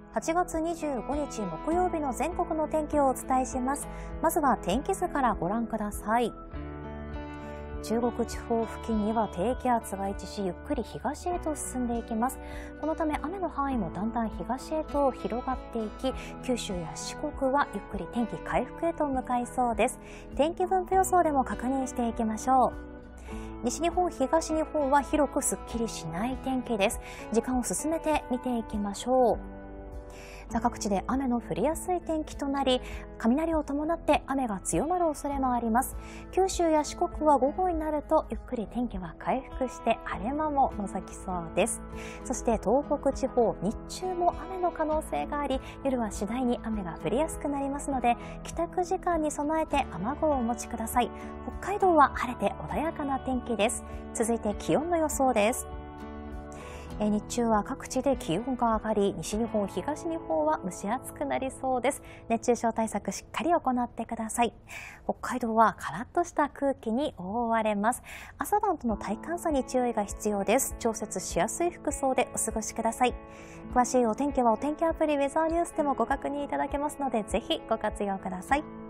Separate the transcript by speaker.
Speaker 1: 8月25日木曜日の全国の天気をお伝えします。まずは天気図からご覧ください。中国地方付近には低気圧が位置し、ゆっくり東へと進んでいきます。このため雨の範囲もだんだん東へと広がっていき、九州や四国はゆっくり天気回復へと向かいそうです。天気分布予想でも確認していきましょう。西日本、東日本は広くすっきりしない天気です。時間を進めて見ていきましょう。各地で雨の降りやすい天気となり、雷を伴って雨が強まる恐れもあります。九州や四国は午後になるとゆっくり天気は回復して晴れ間も覗きそうです。そして東北地方、日中も雨の可能性があり、夜は次第に雨が降りやすくなりますので、帰宅時間に備えて雨具をお持ちください。北海道は晴れて穏やかな天気です。続いて気温の予想です。日中は各地で気温が上がり、西日本、東日本は蒸し暑くなりそうです。熱中症対策しっかり行ってください。北海道はカラッとした空気に覆われます。朝晩との体感差に注意が必要です。調節しやすい服装でお過ごしください。詳しいお天気はお天気アプリウェザーニュースでもご確認いただけますので、ぜひご活用ください。